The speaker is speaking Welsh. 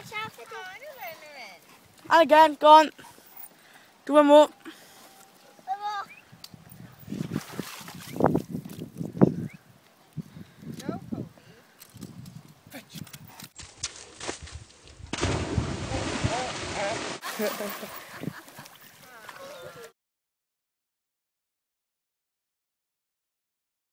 And again, go on. Do one more. No, Cody.